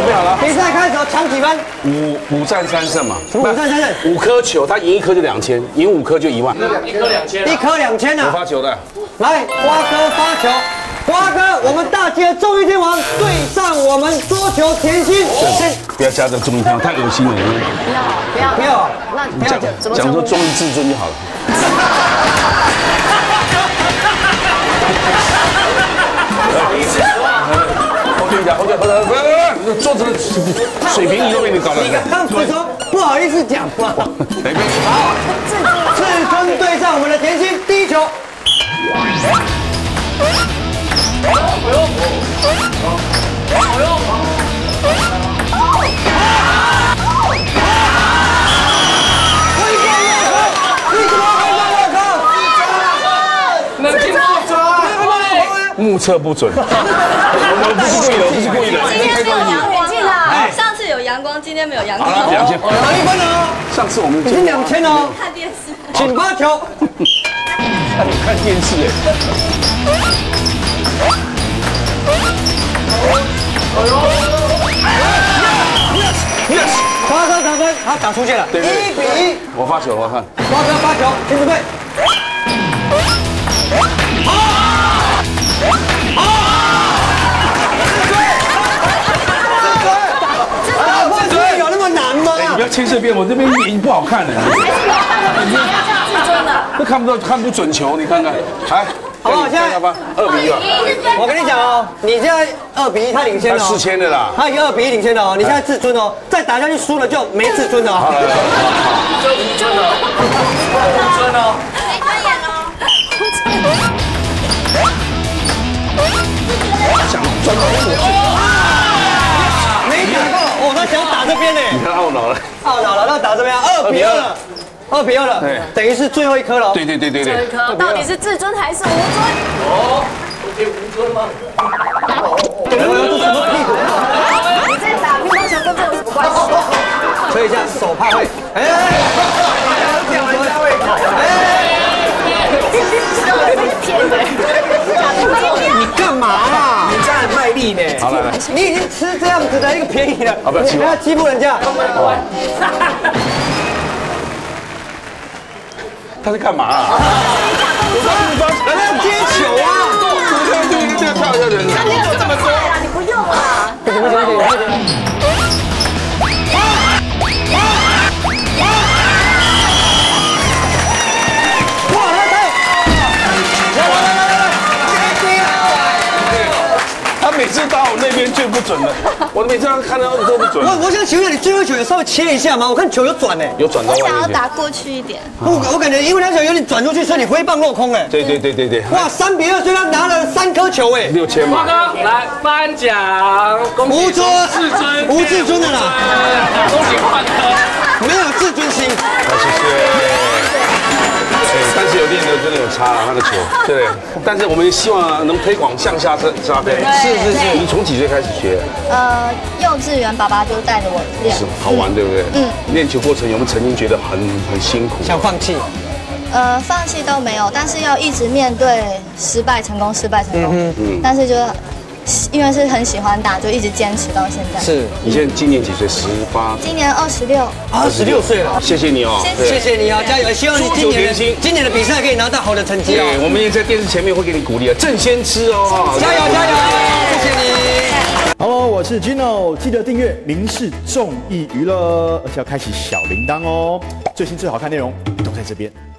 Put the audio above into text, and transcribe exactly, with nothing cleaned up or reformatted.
准备好了。 比赛开始，抢几分？ 五五战三胜嘛。 什么五战三胜？ 五颗球，他赢一颗就两千，赢五颗就一万。 一颗两千， 一颗两千我啊！ 发球的。 来，花哥发球。花哥，我们大街综艺天王对上我们桌球甜心。先不要加这综艺天王，太恶心了。 不要不要不要， 那不要讲怎么讲说称呼？ 综艺至尊就好了。我跟你讲，我跟你讲，不要不要不要，桌子的水平仪都被你搞了。 你刚刚不是说不好意思讲吗？ 来边。 好，至尊对上我们的甜心，第一球。 能进不准， 目测不准，我不是故意的，我不是故意的， 今天没有阳光哎啦，上次有阳光，今天没有阳光。 好了，两千， 好一分了， 上次我们已经两千了哦， 看电视。 请发球。 看电视哎。Yes， 花哥得分，他打出界了， 对对一比一。 我发球，我看。 花哥发球，请准备。啊！自尊有那么难吗？ 你不要牵涉边，我这边眼不好看的， 自尊的。 都看不到，看不准球，你看看，来， 好不好？现在吧，二比一吧， 我跟你讲哦，你现在二比一，他领先了哦。 他四千的啦。 他已经二比一领先了哦，你现在自尊哦，再打下去输了就没自尊了哦。 真的，真的。 没开眼哦。 想转到我， 没打过，哦，他想打这边呢， 你看懊恼了。 懊恼了，那打这边二比二了，二比二了对， 等于是最后一颗了。 对对对对对， 到底是自尊还是无尊？ 哦，我可以无尊吗？ 这什么屁股？ 你在打乒乓球跟这有什么关系？ 吹一下手帕会，哎， 吊人家胃口。 你干嘛啦？ 你这样很卖力呢。 好来来， 你已经吃这样子的一个便宜了， 不要欺负我你不要欺负人家。 他在干嘛啊？我帮你帮， 人家接球啊！ 这样就应该这样跳一下人。 你有这么快啊？你不用啊。 不行不行不行！哇，他太……来来来来来， 他每次打我那边最不准了，我每次看到都不准。 我我想请问你最后球有稍微切一下吗？我看球有转呢。 有转到我想要外面去。 打过去一点。 我我感觉因为他球有点转出去，所以你挥棒落空哎。 对对对对对， 哇，三比二，所以他拿了三颗球哎。 六千嘛。 花哥来颁奖，恭喜无尊自尊， 无自尊的啦， 恭喜花哥。 没有自尊心。 好，谢谢。哎，但是有练的真的有差了，他的球，对。但是我们希望能推广向下扎扎根。 是是是你从几岁开始学？ 呃，幼稚园爸爸就带着我练是，好玩，对不对？ 嗯。 练球过程有没有曾经觉得很很辛苦？ 想放弃， 呃，放弃都没有，但是要一直面对失败、成功、失败、成功。 嗯嗯。但是就因为是很喜欢打，就一直坚持到现在。。 是你现在今年几岁？十八。 今年二十六。 二十六岁了。 谢谢你哦。 谢谢谢你啊，加油！希望你今年的祝酒甜心今年的比赛可以拿到好的成绩对， 哦。 我们也在电视前面会给你鼓励啊，正先吃哦。 加油加油！谢谢你。 Hello，我是 Gino， 记得订阅民视综艺娱乐，而且要开启小铃铛哦，最新最好看内容都在这边。